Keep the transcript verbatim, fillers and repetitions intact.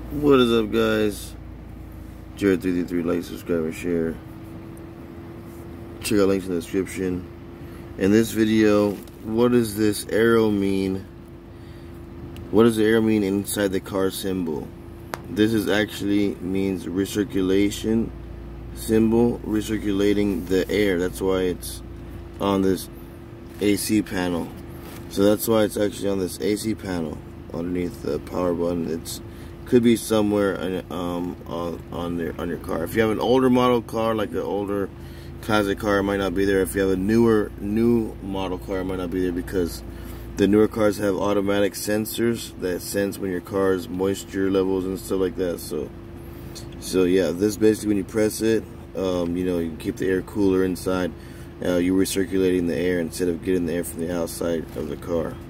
What is up, guys? Jared three three three, like, subscribe, and share. Check out links in the description. In this video, what does this arrow mean? What does the arrow mean inside the car symbol? This is actually means recirculation symbol, recirculating the air. That's why it's on this A C panel. So that's why it's actually on this A C panel underneath the power button. It's could be somewhere um, on on, their, on your car. If you have an older model car, like an older classic car, it might not be there. If you have a newer new model car, it might not be there because the newer cars have automatic sensors that sense when your car's moisture levels and stuff like that. So, so yeah, this basically when you press it, um, you know, you keep the air cooler inside. Uh, you're recirculating the air instead of getting the air from the outside of the car.